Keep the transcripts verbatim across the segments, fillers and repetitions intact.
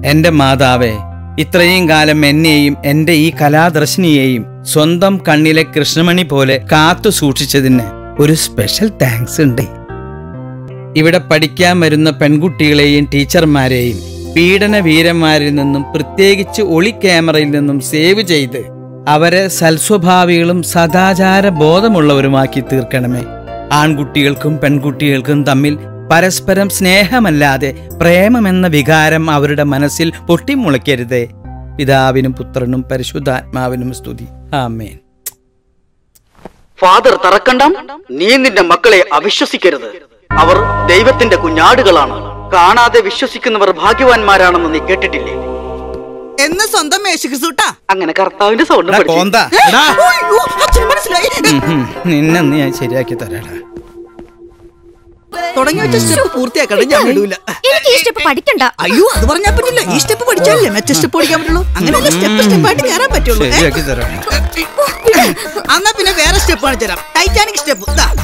എന്റെ മാതാവേ, ഇത്രയും കാലം എന്നെയും എന്റെ ഈ കലാദർശിനിയെയും സ്വന്തം കണ്ണിലെ കൃഷ്ണമണി പോലെ കാത്തു സൂക്ഷിച്ചതിന് ഒരു സ്പെഷ്യൽ താങ്ക്സ് ഉണ്ട്. ഇവിടെ പഠിക്കാൻ വരുന്ന പെൺകുട്ടികളെയും ടീച്ചർമാരെയും പീഡന വീരന്മാരിൽ നിന്നും, പ്രത്യേകിച്ച് ഒളി ക്യാമറയിൽ നിന്നും സേവ് ചെയ്ത് അവരെ സൽസ്വഭാവികളും സദാചാര ബോധമുള്ളവരുമാക്കി തീർക്കണമേ. ആൺകുട്ടികൾക്കും പെൺകുട്ടികൾക്കും തമ്മിൽ പരസ്പരം സ്നേഹമല്ലാതെ പ്രേമമെന്ന വികാരം അവരുടെ മനസ്സിൽ പൊട്ടിമുളയ്ക്കരുതേ. പിതാവിനും പുത്രനും പരിശുദ്ധാത്മാവിനും സ്തുതി. ആമേൻ. ഫാദർ തറക്കണ്ടം, നീ നിന്റെ മക്കളെ അവിശ്വസിക്കരുത്. അവർ ദൈവത്തിന്റെ കുഞ്ഞാടുകളാണ്. കാണാതെ വിശ്വസിക്കുന്നവർ ഭാഗ്യവാന്മാരാണെന്ന് നീ കേട്ടിട്ടില്ലേ? എന്ന് സ്വന്തം മേശിക്കൂട്ടാ. അങ്ങനെ കർത്താവിന്റെ സൗണ്ട് നിന്നെ ഞാൻ ശരിയാക്കി തരാടാ. തുടങ്ങി വെച്ച സ്റ്റെപ്പ് പൂർത്തിയാക്കണം. ഞാൻ വിടൂല. എനിക്ക് ഈ സ്റ്റെപ്പ് പഠിക്കണ്ട. അയ്യോ, അത് പറഞ്ഞാൽ പറ്റില്ല. ഈ സ്റ്റെപ്പ് പഠിച്ചാലേ മറ്റേ സ്റ്റെപ്പ് പഠിക്കാൻ പറ്റുള്ളൂ. അങ്ങനെയല്ല, സ്റ്റെപ്പ് സ്റ്റെപ്പായിട്ട് കയറാൻ പറ്റുള്ളൂ. എന്നാ പിന്നെ വേറെ സ്റ്റെപ്പ് കാണിച്ചു തരാം. Titanic step.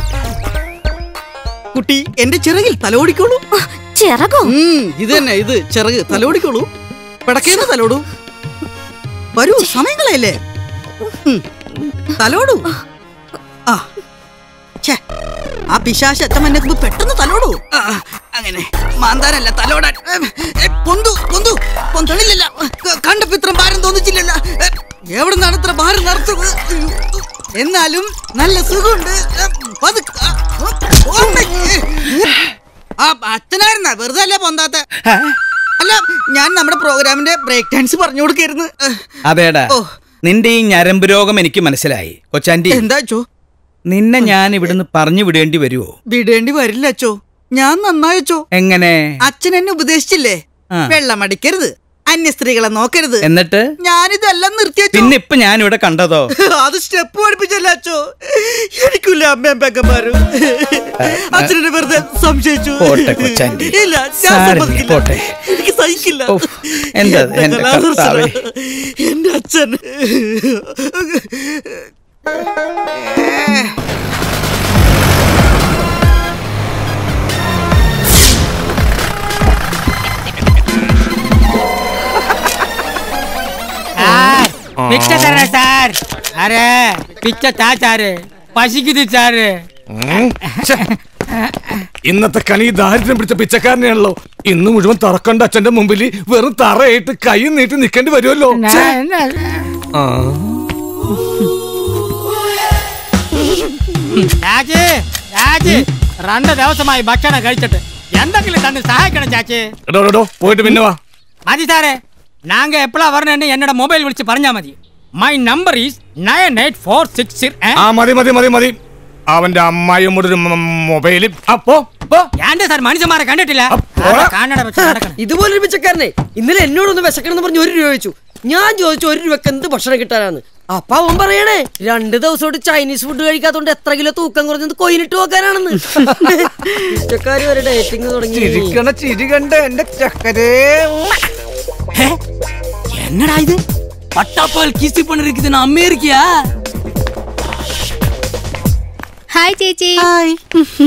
കുട്ടി, എന്റെ ചിറകിൽ തലോടിക്കോളൂ. ചിറകോ? ഇത് തന്നെ, ഇത് ചിറക്. തലോടിക്കോളൂ. പിടക്കേന്ന് തലോടൂ. വരൂ, സമയങ്ങളല്ലേ. തലോടൂ. ആ ആ പിശാശ എത്തമെന്നെ പെട്ടെന്ന് തലോടൂ. അങ്ങനെ മാന്താനല്ല, തലോടാൻ. പൊന്തു പൊന്തു പൊന്തണില്ല. കണ്ടപ്പോ ഇത്ര ഭാരം തോന്നിച്ചില്ലല്ല. എവിടെ നിന്നാണ് ഇത്ര ഭാരം നടത്തുന്നത്? എന്നാലും നല്ല സുഖമുണ്ട്. ആ അച്ഛനായിരുന്ന വെറുതെ അല്ലേ പൊന്താത്ത? അല്ല, ഞാൻ നമ്മുടെ പ്രോഗ്രാമിന്റെ ബ്രേക്ക് ഡാൻസ് പറഞ്ഞു കൊടുക്കായിരുന്നു. അതേടാ, നിന്റെ ഈ ഞരമ്പ് രോഗം എനിക്ക് മനസ്സിലായി കൊച്ചാൻറ്റി. എന്താ അച്ചോ? നിന്നെ ഞാൻ ഇവിടുന്ന് പറഞ്ഞു വിടേണ്ടി വരുവോ? വിടേണ്ടി വരില്ല അച്ചോ, ഞാൻ നന്നായച്ചോ. എങ്ങനെ? അച്ഛൻ എന്നെ ഉപദേശിച്ചില്ലേ, വെള്ളമടിക്കരുത്, അന്യ സ്ത്രീകളെ നോക്കരുത്. എന്നിട്ട് ഞാനിതെല്ലാം നിർത്തിയോ. പിന്നെ ഇപ്പൊ ഞാൻ ഇവിടെ കണ്ടതോ? അത് സ്റ്റെപ്പ് പഠിപ്പിച്ചല്ല അച്ചോ. എനിക്കില്ല അമ്മയും പെക്കന്മാരും. അച്ഛനെ വെറുതെ സംശയിച്ചു. ഇല്ല, എനിക്ക് സഹിക്കില്ല. എന്റെ അച്ഛൻ पिक्चर कर रहे सर. अरे पिक्चर था सारे പശിക്കുതി സാറ്. ഇന്നത്തെ കണി ദാരിദ്ര്യം പിടിച്ച പിച്ചക്കാരനെയാണല്ലോ. ഇന്ന് മുഴുവൻ തറക്കണ്ട അച്ഛന്റെ മുമ്പിൽ വെറും തറയിട്ട് കൈ നീട്ടി നിൽക്കേണ്ടി വരുമല്ലോ. ചാച്ചി ചാച്ചി രണ്ട് ദിവസമായി ഭക്ഷണം കഴിച്ചിട്ട് എന്തെങ്കിലും തന്നെ സഹായിക്കണം ചാച്ചി. പോയിട്ട് പിന്നെ വാ. മതി സാറേ, നാങ്ക എപ്പോഴാ പറഞ്ഞ എന്നോട് മൊബൈൽ വിളിച്ച് പറഞ്ഞാ മതി. My number is nine eight four six. ആ മതി മതി മതി മതി. അവന്റെ അമ്മായിയോട് ഒരു മൊബൈലിൽ അപ്പോ സാർ മനുഷ്യന്മാരെ കണ്ടിട്ടില്ല. ഇതുപോലൊരു പിച്ചക്കാരനെ ഇന്നലെ എന്നോടൊന്ന് വിശക്കണം പറഞ്ഞ് ഒരു രൂപ ചോദിച്ചു. ഞാൻ ചോദിച്ചു ഒരു രൂപക്ക് എന്ത് ഭക്ഷണം കിട്ടാനാന്ന്. അപ്പൊ അവൻ പറയണേ രണ്ടു ദിവസമായിട്ട് ചൈനീസ് ഫുഡ് കഴിക്കാത്തോണ്ട് എത്ര കിലോ തൂക്കം കുറഞ്ഞത് കൊയിലിട്ട് നോക്കാനാണെന്ന്. പിച്ചക്കാര് വരെ ഡേറ്റിംഗ് തുടങ്ങി. ചിരി കണ്ട് എന്റെ ചക്കരേ. என்னடா இது பட்டாப்பால் கிசி பண்ணிருக்குது நான் அமெரிக்கா. ஹாய் சேச்சி. ஹாய்.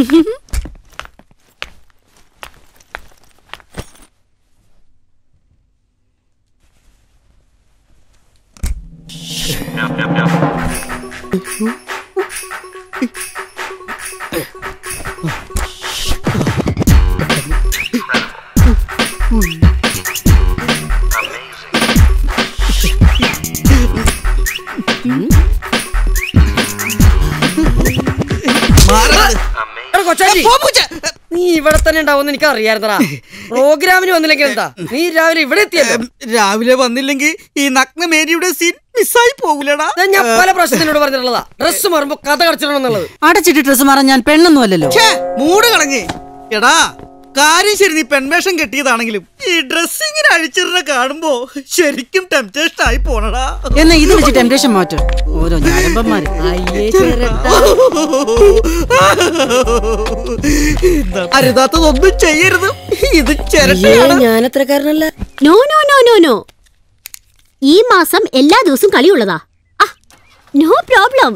നീ ഇവിടെ തന്നെ ഉണ്ടാവുമെന്ന് എനിക്ക് അറിയായിരുന്നടാ. പ്രോഗ്രാമിന് വന്നില്ലെങ്കിൽ എന്താ, നീ രാവിലെ ഇവിടെ എത്തിയല്ലോ. രാവിലെ വന്നില്ലെങ്കിൽ ഈ നഗ്നമേരിയുടെ സീൻ മിസ്സായി പോകൂലടാ. ഞാൻ പല പ്രശ്നത്തിനോട് പറഞ്ഞിട്ടുള്ളതാ, ഡ്രസ് മാറുമ്പോ കഥ കടച്ചിടണമെന്നുള്ളത്. അടച്ചിട്ട് ഡ്രസ് മാറാൻ ഞാൻ പെണ്ണൊന്നും അല്ലല്ലോ. മൂട് കളഞ്ഞ് എടാ. കാര്യം ശരി, നീ പെൺവേഷം കെട്ടിയതാണെങ്കിലും ഈ ഡ്രസ്സിങ്ങിന് അഴിച്ചിരുന്ന കാണുമ്പോ ശരിക്കും ടെംപ്റ്റേഷൻ ആയി പോണടാ. എന്നാ ഇത് വെച്ച് ടെംപ്റ്റേഷൻ മാറ്റും ഓരോ ഞാരമ്പന്മാര്. അരുതാത്തതൊന്നും ചെയ്യരുത്. ഇത് ഞാൻ അത്രക്കാരനല്ല. No no no no no ഈ മാസം എല്ലാ ദിവസവും കളിയുള്ളതാ. No problem.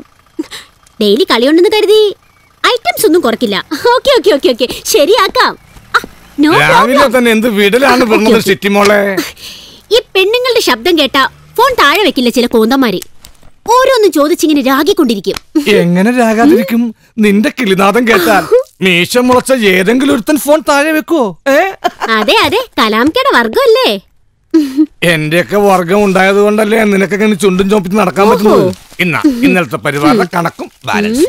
ഡെയിലി കളിയുണ്ടെന്ന് കരുതി ഐറ്റംസ് ഒന്നും കുറയ്ക്കില്ല. ഓക്കെ ഓക്കെ ഓക്കെ ഓക്കെ ശരിയാക്കാം. രാവിലെ തന്നെ എന്ത് വീടലാണ് പറഞ്ഞത് ചിറ്റിമോളെ. ഈ പെണ്ണുങ്ങളുടെ ശബ്ദം കേട്ടാ ഫോൺ താഴെ വെക്കില്ല ചില കോന്തന്മാര്. ഓരോന്നും ചോദിച്ചിങ്ങനെ രാഗിക്കൊണ്ടിരിക്കും. എങ്ങനെ രാഗാതിരിക്കും? നിന്റെ കിളിനാദം കേട്ടാൽ മീശ മുളച്ച ഏതെങ്കിലും ഒരുത്തൻ ഫോൺ താഴെ വെക്കോ? അതെ അതെ, കലാംകയുടെ വർഗമല്ലേ. എന്റെയൊക്കെ വർഗം ഉണ്ടായത് കൊണ്ടല്ലേ നിനക്കൊക്കെ ചുണ്ടും ചോപ്പിച്ച് നടക്കാൻ പറ്റുന്നത്. ഇന്ന ഇന്നലത്തെ പരിപാടിയുടെ കണക്കും ബാലൻസ്.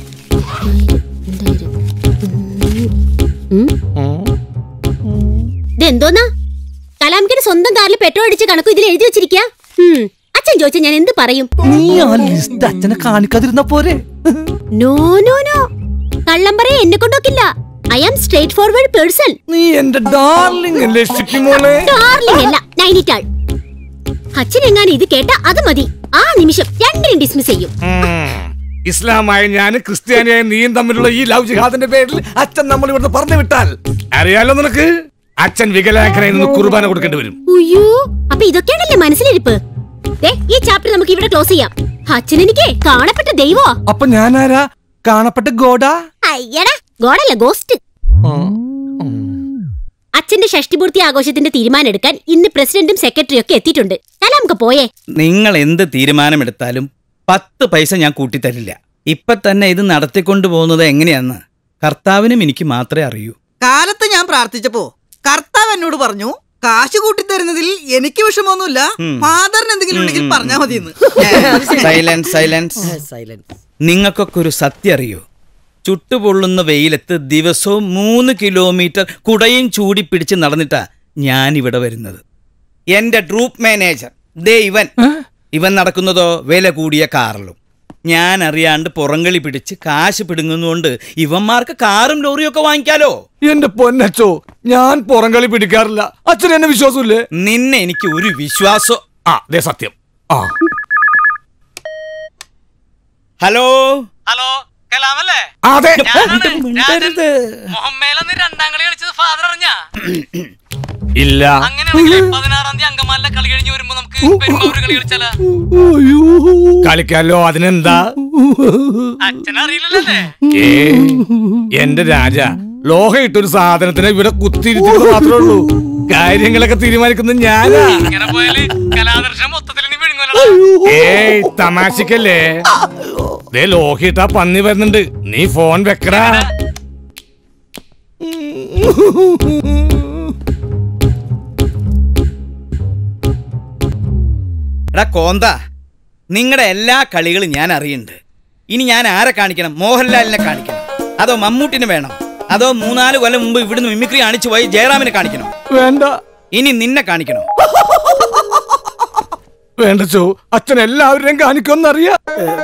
ഇതെന്തോന്നാ? കലാംകയുടെ സ്വന്തം കാറിൽ പെട്രോൾ അടിച്ച് കണക്കും ഇതിൽ എഴുതി വെച്ചിരിക്ക. അച്ഛൻ ചോദിച്ചാ ഞാൻ എന്ത് പറയും? നീ ആ ലിസ്റ്റ് അച്ഛനെ കാണിക്കാതിരുന്ന പോരെ. നോ നോ നോ, കള്ളം പറയാ എന്നെ കൊണ്ടൊക്കില്ല. I am straightforward person. നീ എന്റെ ഡാർലിംഗ് അല്ലേ ചിറ്റിമോളെ? ഡാർലിംഗ് അല്ല, നൈനിറ്റാൾ. അച്ഛൻ എങ്ങാനും ഇത് കേട്ടാ അത് മതി, ആ നിമിഷം രണ്ടിനും ഡിസ്മിസ് ചെയ്യും. ഇസ്ലാമായ ഞാനും ക്രിസ്ത്യാനിയായ നീയും തമ്മിലുള്ള ഈ ലവ് ജിഹാദിന്റെ പേരിൽ അച്ഛൻ നമ്മൾ ഇവിടുന്ന് പറഞ്ഞു വിട്ടാൽ അറിയാലോ നിനക്ക്, അച്ഛൻ വികലാംഗനായി നിന്ന് കുർബാന കൊടുക്കേണ്ടി വരും. അയ്യോ, അപ്പൊ ഇതൊക്കെയാണല്ലേ മനസ്സിലിരിപ്പ്. ഈ ചാപ്റ്റർ നമുക്ക് ഇവിടെ ക്ലോസ് ചെയ്യാം. അച്ഛൻ എനിക്ക് കാണപ്പെട്ട ദൈവോ. അപ്പൊ ഞാനാരാ? കാണപ്പെട്ട ഗോഡാ? അയ്യടാ, ഗോഡല്ല, ഗോസ്റ്റ്. അച്ഛന്റെ ഷഷ്ടിപൂർത്തി ആഘോഷത്തിന്റെ തീരുമാനം എടുക്കാൻ ഇന്ന് പ്രസിഡന്റും സെക്രട്ടറിയും ഒക്കെ എത്തിയിട്ടുണ്ട്. ഞാൻ നമുക്ക് പോയേ. നിങ്ങൾ എന്ത് തീരുമാനമെടുത്താലും പത്ത് പൈസ ഞാൻ കൂട്ടിത്തരില്ല. ഇപ്പൊ തന്നെ ഇത് നടത്തിക്കൊണ്ടു പോകുന്നത് എങ്ങനെയാന്ന് കർത്താവിനും എനിക്ക് മാത്രമേ അറിയൂ. കാലത്ത് ഞാൻ പ്രാർത്ഥിച്ചപ്പോ കർത്താവ് എന്നോട് പറഞ്ഞു, കാശ് കൂട്ടിത്തരുന്നതിൽ എനിക്ക് വിഷമമൊന്നുമില്ല, ഫാദറിന് എന്തെങ്കിലും ഉണ്ടെങ്കിൽ പറഞ്ഞാൽ മതിയെന്ന്. Silence silence. നിങ്ങൾക്കൊക്കെ ഒരു സത്യം അറിയോ? ചുട്ടുപൊള്ളുന്ന വെയിലത്ത് ദിവസവും മൂന്ന് കിലോമീറ്റർ കുടയും ചൂടി പിടിച്ച് നടന്നിട്ടാ ഞാൻ ഇവിടെ വരുന്നത്. എന്റെ ട്രൂപ്പ് മാനേജർ ദേ ഇവൻ ഇവൻ നടക്കുന്നതോ വില കൂടിയ കാറിലും. ഞാൻ അറിയാണ്ട് പുറങ്കളി പിടിച്ച് കാശ് പിടുങ്ങുന്നതുകൊണ്ട് ഇവന്മാർക്ക് കാറും ലോറിയും ഒക്കെ വാങ്ങിക്കാലോ. എന്റെ പൊന്നച്ചോ, ഞാൻ പുറങ്കളി പിടിക്കാറില്ല. അച്ഛൻ എന്നെ വിശ്വാസമില്ലേ? നിന്നെ എനിക്ക് ഒരു വിശ്വാസം. ആ ദേ സത്യം. ആ ഹലോ ഹലോ, കലാമല്ലേ? അതെ. മുഹമ്മേലെന്ന് രണ്ടാം കളി കളിച്ചത് ഫാദർ അറിഞ്ഞാ? ഇല്ല. അങ്ങനെയാണെങ്കിൽ പതിനാറാം തീയതി അങ്കമാലിലെ കളി കഴിഞ്ഞ് വരുമ്പോ നമുക്ക് പെരുമ്പാവൂർ കളി കളിച്ചാലോ? കളിക്കാലോ, അതിനെന്താ? അച്ഛനറിയില്ലല്ലേ? ഏ എന്റെ രാജ, ലോഹ ഇട്ടൊരു സാധനത്തിന് ഇവിടെ കുത്തിയിരിക്കുന്നത് മാത്രമേ ഉള്ളൂ. കാര്യങ്ങളൊക്കെ തീരുമാനിക്കുന്നത് ഞാനാ. ഇങ്ങനെ പോയാല് കലാദർശം മൊത്തത്തിൽ നീ വിഴുങ്ങുമല്ലോ. ഏയ് തമാശക്കല്ലേ? ദേ ലോഹിട്ടാ പന്നി വരുന്നുണ്ട്, നീ ഫോൺ വെക്കടാ. എടാ കോന്ത, നിങ്ങളുടെ എല്ലാ കളികളും ഞാൻ അറിയുന്നുണ്ട്. ഇനി ഞാൻ ആരെ കാണിക്കണം? മോഹൻലാലിനെ കാണിക്കണം, അതോ മമ്മൂട്ടിനെ വേണം, അതോ മൂന്നാല് കൊല്ലം മുമ്പ് ഇവിടുന്ന് മിമിക്രി കാണിച്ചു പോയി ജയറാമിനെ കാണിക്കണം? വേണ്ട. ഇനി നിന്നെ കാണിക്കണം? വേണ്ട ചോ, അച്ഛൻ എല്ലാവരെയും കാണിക്കുമെന്നറിയാ.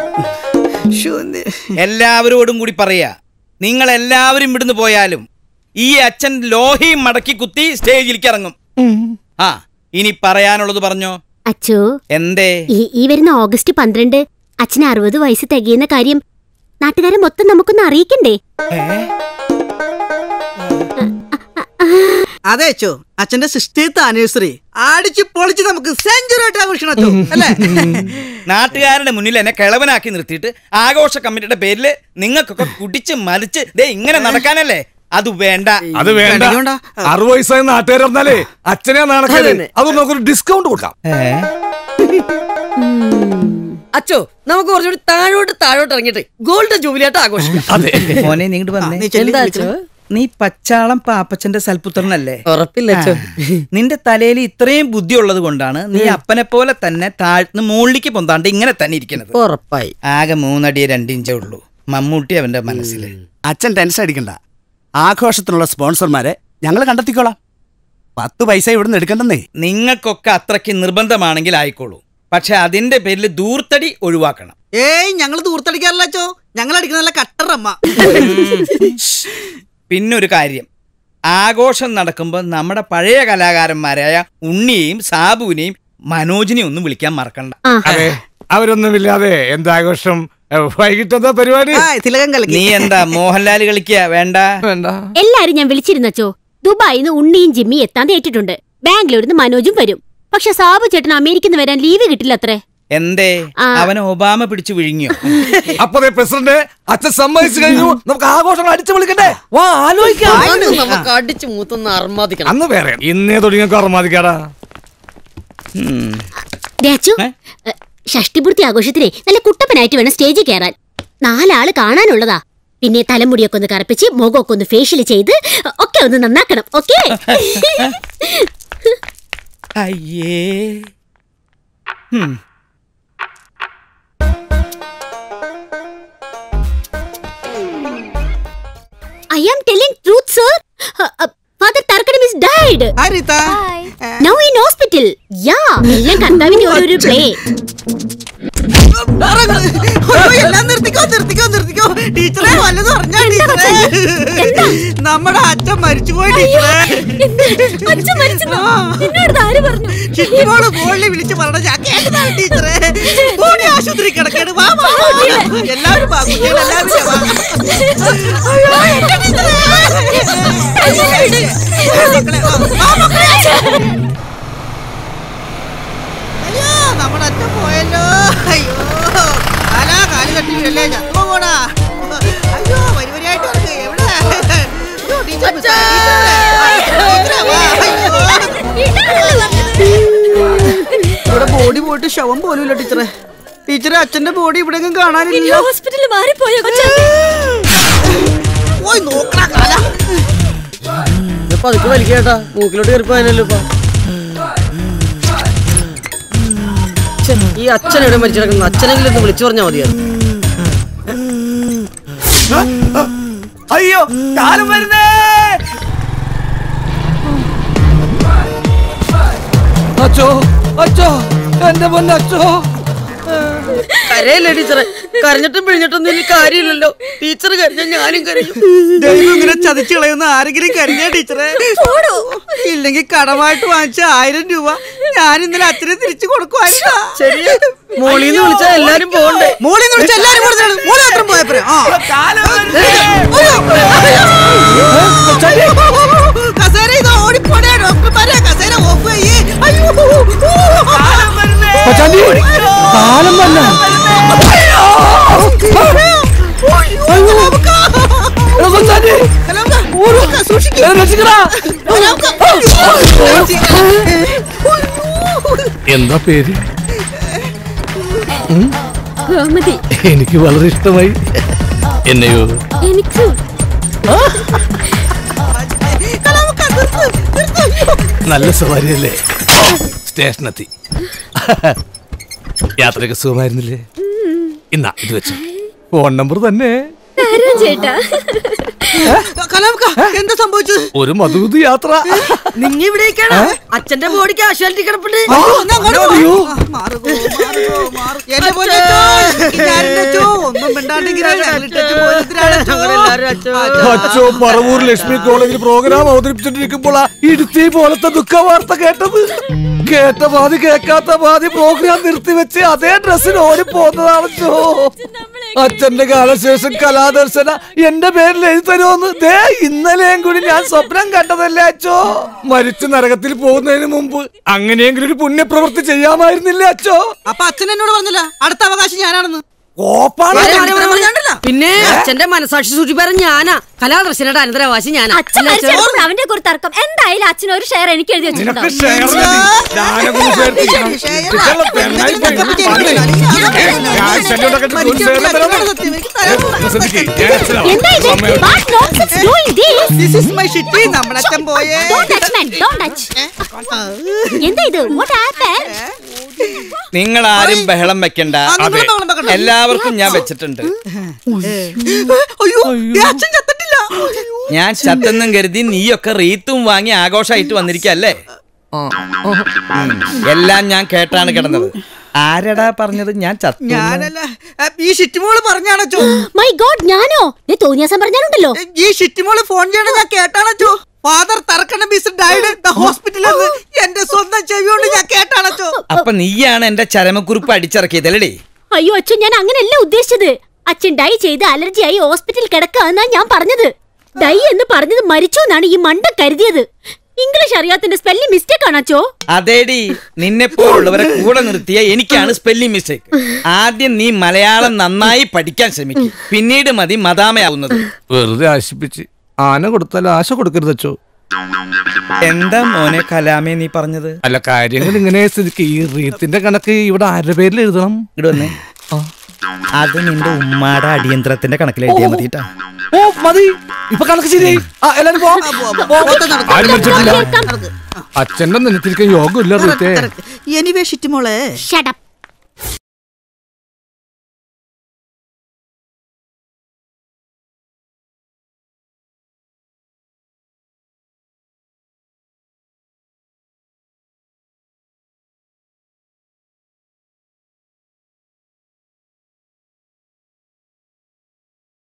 എല്ലാവരോടും കൂടി പറയാ, നിങ്ങൾ എല്ലാവരും ഇവിടുന്ന് പോയാലും ഈ അച്ഛൻ ലോഹയും മടക്കി കുത്തി സ്റ്റേജിലേക്ക് ഇറങ്ങും. ആ, ഇനി പറയാനുള്ളത് പറഞ്ഞോ. അച്ഛോ, എന്തേ? ഈ വരുന്ന ഓഗസ്റ്റ് പന്ത്രണ്ട് അച്ഛന് അറുപത് വയസ്സ് തികയുന്ന കാര്യം നാട്ടുകാരെ മൊത്തം നമുക്കൊന്ന് അറിയിക്കണ്ടേ? അതെ അച്ഛോ, അച്ഛന്റെ സിക്സ്റ്റീത്ത് ആനിവേഴ്സറി അടിച്ചു പൊളിച്ച് നമുക്ക് സെഞ്ചുറി ആയിട്ട് ആഘോഷിക്കണം അച്ഛോ, അല്ലേ? നാട്ടുകാരുടെ മുന്നിൽ എന്നെ കിളവനാക്കി നിർത്തിയിട്ട് ആഘോഷ കമ്മിറ്റിയുടെ പേരില് നിങ്ങൾക്കൊക്കെ കുടിച്ച് മരിച്ച് ദേ ഇങ്ങനെ നടക്കാനല്ലേ? അത് വേണ്ട. അത് വേണ്ട. അറുപത് വയസ്സായ നാട്ടുകാർ പറഞ്ഞാലേ അച്ഛനെ നാണക്കാരെ അത് നമുക്കൊരു ഡിസ്കൗണ്ട് കൊടുക്കാം. അച്ഛോ, നമുക്ക് കുറച്ചുകൂടി താഴോട്ട് താഴോട്ട് ഇറങ്ങിയിട്ട് ഗോൾഡൻ ജൂബിലി ആയിട്ട് ആഘോഷിക്കാം. മോനെ നീങ്ങോട്ട് വന്നേ. എന്താ അച്ഛോ? നീ പച്ചാളം പാപ്പച്ചന്റെ സൽപുത്രനല്ലേ? ഉറപ്പില്ല അച്ഛോ. നിന്റെ തലയിൽ ഇത്രയും ബുദ്ധി ഉള്ളത് കൊണ്ടാണ് നീ അപ്പനെ പോലെ തന്നെ താഴ്ന്ന് മുകളിലേക്ക് പൊന്താണ്ട് ഇങ്ങനെ തന്നെ ഇരിക്കുന്നത്. ഉറപ്പായി. ആകെ മൂന്നടി രണ്ടിഞ്ചേ ഉള്ളൂ മമ്മൂട്ടി അവന്റെ മനസ്സില്. അച്ഛൻ ടെൻഷൻ അടിക്കണ്ട, ആഘോഷത്തിനുള്ള സ്പോൺസർമാരെ ഞങ്ങൾ കണ്ടെത്തിക്കോളാം. പത്ത് പൈസ ഇവിടുന്ന് എടുക്കണ്ടെന്നേ. നിങ്ങൾക്കൊക്കെ അത്രയ്ക്ക് നിർബന്ധമാണെങ്കിൽ ആയിക്കോളൂ, പക്ഷെ അതിന്റെ പേരിൽ ദൂർത്തടി ഒഴിവാക്കണം. ഏയ്, ഞങ്ങൾ ദൂർത്തടിക്കാറില്ല അച്ഛോ, ഞങ്ങൾ അടിക്കുന്ന കട്ടറമ്മ. പിന്നൊരു കാര്യം, ആഘോഷം നടക്കുമ്പോൾ നമ്മുടെ പഴയ കലാകാരന്മാരായ ഉണ്ണിയെയും സാബുവിനെയും മനോജിനെയും ഒന്നും വിളിക്കാൻ മറക്കണ്ട. അതെ, അവരൊന്നുമില്ലാതെ എന്താഘോഷം? വൈകിട്ടെന്താ പരിപാടി? നീ എന്താ മോഹൻലാൽ കളിക്കുക? വേണ്ട വേണ്ട. എല്ലാരും ഞാൻ വിളിച്ചിരുന്നച്ചോ. ദുബായിന്ന് ഉണ്ണിയും ജിമ്മിയും എത്താൻ തേറ്റിട്ടുണ്ട്. ബാംഗ്ലൂരിന്ന് മനോജും വരും. പക്ഷെ സാബു ചേട്ടൻ അമേരിക്കന്ന് വരാൻ ലീവ് കിട്ടില്ല അത്രേ. എന്തേ അവനെ ഒബാമ പിടിച്ചു വിഴുങ്ങിയോ? അപ്പൊ പ്രസിഡന്റ് അച്ഛൻ സമ്മതിച്ചു കഴിഞ്ഞു, നമുക്ക് ആഘോഷങ്ങൾ അടിച്ചു വിളിക്കണ്ടേ? വാ ആലോചിക്കാം, നമുക്ക് അടിച്ചു മൂത്തൊന്ന് അർമാദിക്കണം. അന്ന് വേറെ ഇന്നേ തുടങ്ങിയൊക്കെ അർമാദിക്കാടാ. ഷഷ്ടിപൂർത്തി ആഘോഷത്തിനെ നല്ല കുട്ടപ്പനായിട്ട് വേണം സ്റ്റേജിൽ കയറാൻ. നാലാള് കാണാനുള്ളതാ. പിന്നെ തലമുടിയൊക്കെ ഒന്ന് കറപ്പിച്ച് മുഖമൊക്കെ ഒന്ന് ഫേഷ്യൽ ചെയ്ത് ഒക്കെ ഒന്ന് നന്നാക്കണം. ഓക്കേ? അയ്യേ. I am telling truth, sir. Uh, uh, Father Tarkanam is died. Hi, Rita. Hi. Uh, now in hospital. Yeah. എല്ലാം കർത്താവിന്റെ ഓരോ പ്ലേ. എല്ലാം നിർത്തിക്കോ നിർത്തിക്കോ നിർത്തിക്കോ ടീച്ചറെ, വല്ലതും അറിഞ്ഞാ ടീച്ചറെ? നമ്മുടെ അച്ഛൻ മരിച്ചുപോയി ടീച്ചറെ. ചിട്ടിമോള് ഫോണിൽ വിളിച്ച് പറഞ്ഞ ഞാൻ കേട്ടതാണ് ടീച്ചറെ. ഫോണി ആശുപത്രി കിടക്കേണ്. വാ വാ എല്ലാവരും വാ, കുട്ടികൾ എല്ലാവരും വാ. അയ്യോ നമ്മുടെ അച്ഛൻ പോയല്ലോ. അയ്യോ കാലാ കാല് കെട്ടിയില്ലേ ചത്തോ പോടാ. അയ്യോ വരി വരിയായിട്ട് വർക്ക് എവിടെ? ഇവിടെ ബോഡി പോയിട്ട് ശവം പോലുമില്ല ടീച്ചറെ. ടീച്ചറെ അച്ഛന്റെ ബോഡി ഇവിടെ കാണാനില്ല. ഹോസ്പിറ്റലിൽ മാറിപ്പോയോ? പോയി നോക്കണ കാല. പതുക്കെ വലിക്കേട്ടാ, മൂക്കിലോട്ട് കയറിപ്പോയല്ലോ ഇപ്പൊ. ഈ അച്ഛനെവിടെ മരിച്ചു കിടക്കുന്നു? അച്ഛനെങ്കിലും ഒന്ന് വിളിച്ചു പറഞ്ഞാൽ മതിയായിരുന്നു. അയ്യോ കാലം വരുന്നേ. അച്ചോ അച്ചോ എന്റെ പൊന്നച്ചോ. കരയല്ലേ ടീച്ചറെ? കരഞ്ഞിട്ടും പിഴിഞ്ഞിട്ടൊന്നും ഇനി കാര്യമില്ലല്ലോ. ടീച്ചർ കരഞ്ഞ ഞാനും കരയും. ദൈവം ഇങ്ങനെ ചതിച്ചു കളയുന്ന ആരെങ്കിലും കരഞ്ഞ ടീച്ചറെ? ഇല്ലെങ്കിൽ കടമായിട്ട് വാങ്ങിച്ച ആയിരം രൂപ ഞാൻ ഇന്നലെ അച്ഛനെ തിരിച്ചു കൊടുക്കുവായിരുന്നു. ശരിയാ, മോളിന്ന് വിളിച്ചാ എല്ലാരും പോകണ്ടേ? മോളിന്ന് വിളിച്ച എല്ലാരും മോള് മാത്രം പോയപ്പോഴേ കസേര ഇത് ഓടിപ്പോടേ. ഡോക്ടർമാരെ കസേര ഓഫ് ചെയ്യേ. അയ്യോ കാലം വന്ന എന്താ പേര്? എനിക്ക് വളരെ ഇഷ്ടമായി. എന്നെയോ? എനിക്ക് നല്ല സവാരിയല്ലേ? സ്റ്റേഷനെത്തി. യാത്രയൊക്കെ സുഖമായിരുന്നില്ലേ? ഇന്നാ ഇത് വെച്ചു. ഫോൺ നമ്പർ തന്നെ. എന്താ സംഭവിച്ചത്? ഒരു മധുവിധ യാത്ര. നിങ്ങ ഇവിടേക്കാണ്? അച്ഛന്റെ ബോഡി കാഷ്വാലിറ്റി കിടപ്പുണ്ട്. അച്ഛോ പറവൂർ ലക്ഷ്മി കോളേജിൽ പ്രോഗ്രാം അവതരിപ്പിച്ചിട്ടിരിക്കുമ്പോൾ ഇടുത്തി പോലത്തെ ദുഃഖ വാർത്ത കേട്ടത്. കേട്ട പാതി കേൾക്കാത്ത പാതി പ്രോഗ്രാം നിർത്തിവെച്ച് അതേ ഡ്രസ്സിന് ഓടി പോകുന്നതാണോ? അച്ഛന്റെ കാലശേഷം കലാദർശന എന്റെ പേരിൽ എഴുതി തരുമെന്ന് ദേ ഇന്നലെയും കൂടി ഞാൻ സ്വപ്നം കണ്ടതല്ലേ അച്ഛോ. മരിച്ചു നരകത്തിൽ പോകുന്നതിന് മുമ്പ് അങ്ങനെയെങ്കിലും ഒരു പുണ്യപ്രവൃത്തി ചെയ്യാമായിരുന്നില്ലേ അച്ഛോ? അപ്പൊ അച്ഛൻ എന്നോട് പറഞ്ഞില്ല അടുത്ത അവകാശം ഞാനാണെന്ന്? പിന്നെ അച്ഛന്റെ മനസാക്ഷി സൂക്ഷിപ്പാരൻ ഞാനാ. കലാദർശനയുടെ അനന്തരാവകാശി ഞാനാ. അവന്റെ ഒരു തർക്കം എന്തായാലും അച്ഛൻ ഒരു ഷെയർ എനിക്ക് എഴുതി വെച്ചിട്ടുണ്ടോ? നിങ്ങൾ ആരും ബഹളം വെക്കണ്ട. എല്ലാവർക്കും ഞാൻ വെച്ചിട്ടുണ്ട്. ഞാൻ ചത്തെന്നും കരുതി നീയൊക്കെ റീത്തും വാങ്ങി ആഘോഷമായിട്ട് വന്നിരിക്കല്ലേ? എല്ലാം ഞാൻ കേട്ടാണ് കിടന്നത്. ആരടാ പറഞ്ഞത് ഞാൻ ചത്തു? ഞാനല്ല, ഈ ഷിറ്റിമോള് പറഞ്ഞാണോ? മൈ ഗോഡ്, ഞാനോ? നീ തോന്നിയാസം പറഞ്ഞാലുണ്ടല്ലോ. ഈ ഷിറ്റിമോള് ഫോൺ ചെയ്യണ ഞാൻ കേട്ടാണോ? ഫാദർ തർക്കണം is died in the hospital എന്ന് എന്റെ സ്വന്തം ചെവിയോണ്ട് ഞാൻ കേട്ടാണോ? അപ്പൊ നീയാണ് എന്റെ ചരമക്കുറിപ്പ് അടിച്ചിറക്കിയതല്ലേ? അയ്യോ അച്ഛൻ, ഞാൻ അങ്ങനെയല്ല ഉദ്ദേശിച്ചത്. അച്ഛൻ ഡൈ ചെയ്ത് അലർജിയായി ഹോസ്പിറ്റലിൽ കിടക്കാന്നാ ഞാൻ പറഞ്ഞത്. ഡൈ എന്ന് പറഞ്ഞത് മരിച്ചു എന്നാണ് ഈ മണ്ട കരുതിയത്. ഇംഗ്ലീഷ് അറിയാത്തിന്റെ സ്പെല്ലിംഗ് മിസ്റ്റേക്ക് ആണ് അച്ചോ. അതേടി, നിന്നെ പോലുള്ളവരെ കൂടെ നിർത്തിയ എനിക്കാണ് സ്പെല്ലിംഗ് മിസ്റ്റേക്ക്. ആദ്യം നീ മലയാളം നന്നായി പഠിക്കാൻ ശ്രമിക്കും, പിന്നീട് മതി മദാമയാവുന്നത്. വെറുതെ ആശിപ്പിച്ച് ആന കൊടുത്താൽ ആശ കൊടുക്കരുത് അച്ചോ. എന്താ മോനെ കലാമേ നീ പറഞ്ഞത്? അല്ല, കാര്യങ്ങൾ ഇങ്ങനെ സ്ഥിതിക്ക് ഈ റീത്തിന്റെ കണക്ക് ഇവിടെ ആരുടെ പേരിൽ എഴുതണം? ഇവിടെ വന്നേ. അത് നിന്റെ ഉമ്മാടെ അടിയന്തരത്തിന്റെ കണക്കിൽ എഴുതിയാ മതി. ഓ മതി, ഇപ്പൊ കണക്ക് ശരിയായി. എല്ലാരും അച്ഛന്റെ നിലത്തിരിക്കാൻ യോഗമില്ല റീത്തേ. എനിവേ ഷിറ്റ് മോളെ. Shut up.